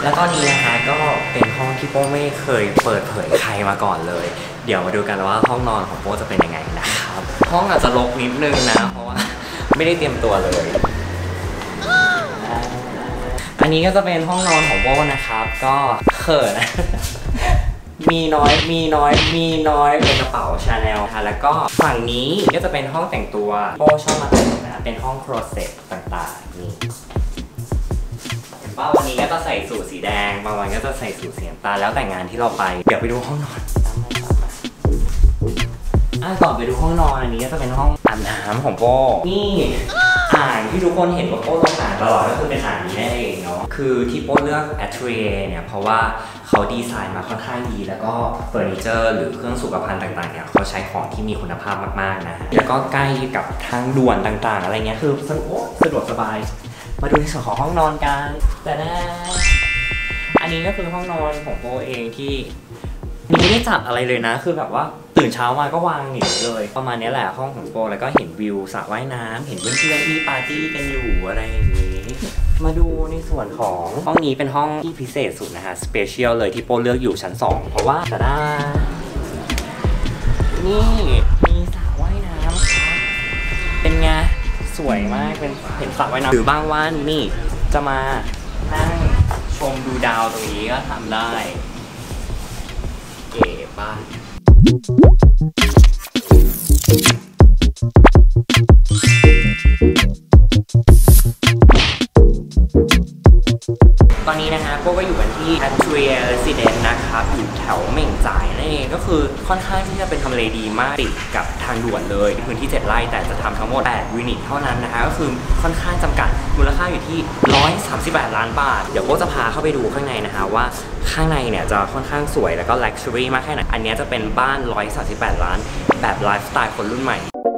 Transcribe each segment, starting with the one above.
แล้วก็นี้นะคะก็เป็นห้องที่โป้ไม่เคยเปิดเผยใครมาก่อนเลยเดี๋ยวมาดูกันว่าห้องนอนของโป้จะเป็นยังไงนะครับห้องอาจจะรกนิดนึงนะเพราะว่าไม่ได้เตรียมตัวเลยอันนี้ก็จะเป็นห้องนอนของโป้นะครับก็เขินมีน้อยเป็นกระเป๋าชาแนลค่ะแล้วก็ฝั่งนี้ก็จะเป็นห้องแต่งตัวโป้ชอบมาแต่งนะเป็นห้องโครเซ็ตต่างๆนี่ว่าวันนี้ก็จะใส่สูทสีแดงบางวันก็จะใส่สูทสีน้ำตาลแล้วแต่งานที่เราไปเดี๋ยวไปดูห้องนอนก่อนไปดูห้องนอนอันนี้ก็จะเป็นห้องอาบน้ำของโป้นี่อ่างที่ทุกคนเห็นว่าโป้ต้องอ่านตลอดก็คือเป็นอ่างนี้นั่นเองเนาะคือที่โป้เลือกแอทเรียเนี่ยเพราะว่าเขาดีไซน์มาค่อนข้างดีแล้วก็เฟอร์นิเจอร์หรือเครื่องสุขภัณฑ์ต่างๆเนี่ยเขาใช้ของที่มีคุณภาพมากๆนะแล้วก็ใกล้กับทางด่วนต่างๆอะไรเงี้ยคือสะดวกสบายมาดูในส่วนของห้องนอนกันแต่นะอันนี้ก็คือห้องนอนของโป้เองที่ไม่ได้จัดอะไรเลยนะคือแบบว่าตื่นเช้ามาก็วางหนีเลยประมาณนี้แหละห้องของโป้แล้วก็เห็นวิวสระว่ายน้ำเห็นเพื่อนๆที่ปาร์ตี้กันอยู่อะไรอย่างนี้มาดูในส่วนของห้องนี้เป็นห้องที่พิเศษสุดนะฮะสเปเชียลเลยที่โป้เลือกอยู่ชั้น2เพราะว่าแต่ด้านี่มีสระว่ายน้ำครับเป็นไงสวยมากเป็นเห็นสระว่ายน้ำหรือบางวันนี่จะมานั่งชมดูดาวตรงนี้ก็ทำได้เก๋ป่ะตอนนี้นะฮะพวกก็อยู่กันที่ Atria Residence นะครับอยู่แถวเหม่งจ่ายนั่นเองก็คือค่อนข้างที่จะเป็นทำเลดีมากติดกับทางด่วนเลยพื้นที่7 ไร่แต่จะทำทั้งหมด8 ยูนิตเท่านั้นนะฮะก็คือค่อนข้างจำกัดมูลค่าอยู่ที่138 ล้านบาทเดี๋ยวโก้จะพาเข้าไปดูข้างในนะฮะว่าข้างในเนี่ยจะค่อนข้างสวยแล้วก็ luxury มากแค่ไหนอันนี้จะเป็นบ้าน138 ล้านแบบไลฟ์สไตล์คนรุ่นใหม่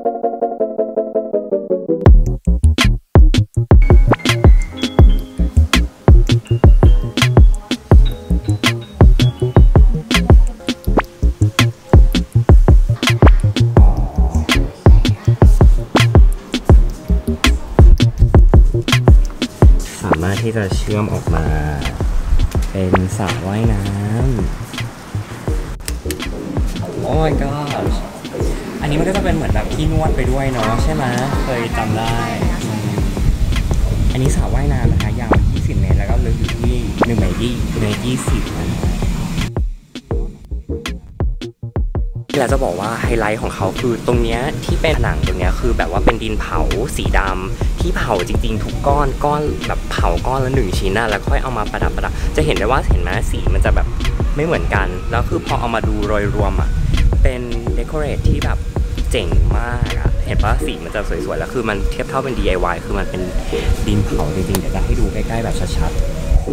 สามารถที่จะเชื่อมออกมาเป็นสระว่ายน้ำโอ้ my god อันนี้มันก็จะเป็นเหมือนแบบที่นวดไปด้วยเนาะใช่ไหมเคยจำได้อันนี้สระว่ายน้ำนะคะยาว20 เมตรแล้วก็ลึกอยู่ที่1 เมตร 20นะแล้วจะบอกว่าไฮไลท์ของเขาคือตรงเนี้ยที่เป็นผนังตรงเนี้ยคือแบบว่าเป็นดินเผาสีดำที่เผาจริงๆทุกก้อนแบบเผาก้อนละ1 ชิ้นนะแล้วค่อยเอามาประดับจะเห็นได้ว่าเห็นไหมสีมันจะแบบไม่เหมือนกันแล้วคือพอเอามาดูโดยรวมอ่ะเป็นเดคอเรทที่แบบเจ๋งมากอ่ะเห็นป่ะสีมันจะสวยๆแล้วคือมันเทียบเท่าเป็น DIY คือมันเป็นดินเผาจริงๆเดี๋ยวจะให้ดูใกล้ๆแบบชัดๆ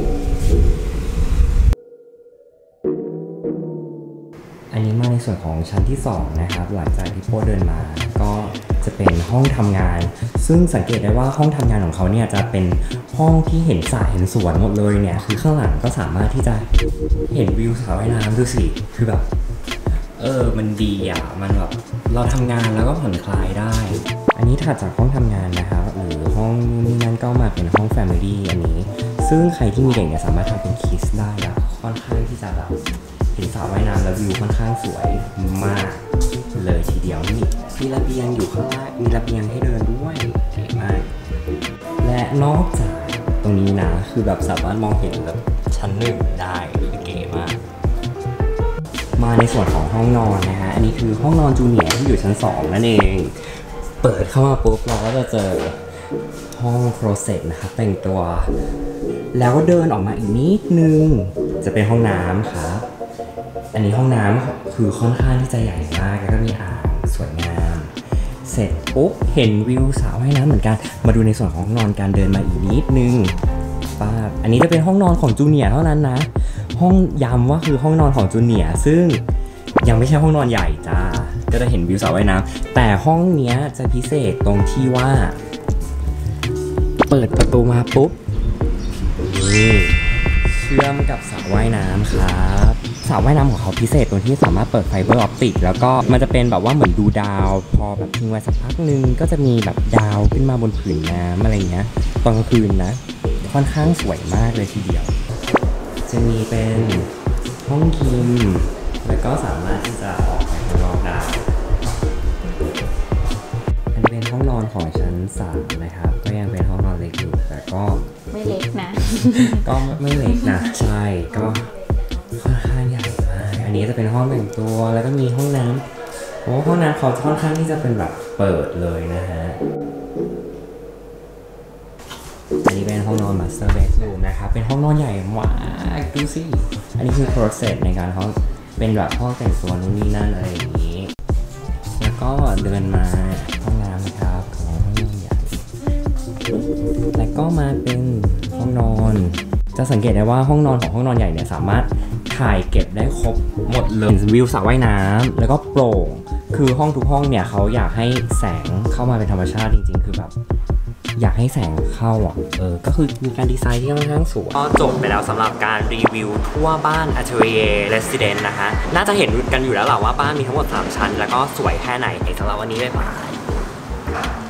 อันนี้มาในส่วนของชั้นที่2นะครับหลังจากที่โป้เดินมาก็จะเป็นห้องทำงานซึ่งสังเกตได้ว่าห้องทำงานของเขาเนี่ยจะเป็นห้องที่เห็นสระเห็นสวนหมดเลยเนี่ยคือข้างหลังก็สามารถที่จะเห็นวิวสระว่ายน้ำดูสิคือแบบมันดีอ่ะมันแบบเราทำงานแล้วก็ผ่อนคลายได้อันนี้ถัดจากห้องทำงานนะครับหรือห้องนี่นั่นก็มาเป็นห้อง Family อันนี้ซึ่งใครที่มีเด็กเนี่ยสามารถทำเป็นคิสได้แล้วค่อนข้างที่จะแบบเห็นสระว่ายน้ำแล้ววิวค่อนข้างสวยมากเลยทีเดียวนี่มีระเบียงอยู่ข้างล่างมีระเบียงให้เดินด้วยเก๋มากและนอกจากตรงนี้นะคือแบบสามารถมองเห็นแบบชั้น1ได้คือเก๋มากมาในส่วนของห้องนอนนะฮะอันนี้คือห้องนอนจูเนียร์ที่อยู่ชั้น2นั่นเองเปิดเข้ามาปุ๊บเราก็จะเจอห้องโครเซ็ตนะครับแต่งตัวแล้วก็เดินออกมาอีกนิดนึงจะเป็นห้องน้ำครับอันนี้ห้องน้ำคือค่อนข้างที่จะใหญ่มากแล้วก็มีอ่างสวยงามเสร็จปุ๊บเห็นวิวสระว่ายน้ำเหมือนกันมาดูในส่วนของห้องนอนการเดินมาอีกนิดนึงป้าอันนี้จะเป็นห้องนอนของจูเนียร์เท่านั้นนะห้องย้ำว่าคือห้องนอนของจูเนียร์ซึ่งยังไม่ใช่ห้องนอนใหญ่จ้าก็จะเห็นวิวสระว่ายน้ำแต่ห้องนี้จะพิเศษตรงที่ว่าเปิดประตูมาปุ๊บนี่เชื่อมกับสระว่ายน้ำครับสระว่ายน้ำของเขาพิเศษตรงที่สามารถเปิดไฟเบอร์ออปติกแล้วก็มันจะเป็นแบบว่าเหมือนดูดาวพอแบบทิ้งไว้สักพักนึงก็จะมีแบบดาวขึ้นมาบนผืนน้ำอะไรเงี้ยตอนกลางคืนนะค่อนข้างสวยมากเลยทีเดียวจะมีเป็นห้องคิมแล้วก็สามารถที่จะออกไปข้างนอกได้อันนี้เป็นห้องนอนของชั้น3นะครับก็ยังเป็นห้องนอนเล็กอยู่แต่ก็ไม่เล็กนะก็ไม่เล็กนะใช่ก็ค่อนข้างใหญ่มากอันนี้จะเป็นห้องแต่งตัวแล้วก็มีห้องน้ำโอ้ห้องน้ำเขาค่อนข้างที่จะเป็นแบบเปิดเลยนะฮะอันนี้เป็นห้องนอน master bedroom นะครับเป็นห้องนอนใหญ่มากดูสิอันนี้คือ process ในการเขาเป็นแบบห้องแต่งตัวนู่นนี่นั่นอะไรอย่างนี้แล้วก็เดินมาห้องน้ำนะครับของห้องนอนใหญ่แล้วก็มาเป็นห้องนอนจะสังเกตได้ว่าห้องนอนของห้องนอนใหญ่เนี่ยสามารถถ่ายเก็บได้ครบหมดเลยวิวสระว่ายน้ำแล้วก็โปร่งคือห้องทุกห้องเนี่ยเขาอยากให้แสงเข้ามาเป็นธรรมชาติจริงๆคือแบบอยากให้แสงเข้าอ่ะก็คือมีการดีไซน์ที่ค่อนข้างสวยก็จบไปแล้วสำหรับการรีวิวทั่วบ้าน Atelier Residence นะฮะน่าจะเห็นกันอยู่แล้วแหละว่าบ้านมีทั้งหมด3ชั้นแล้วก็สวยแค่ไหนสำหรับวันนี้บ๊ายบาย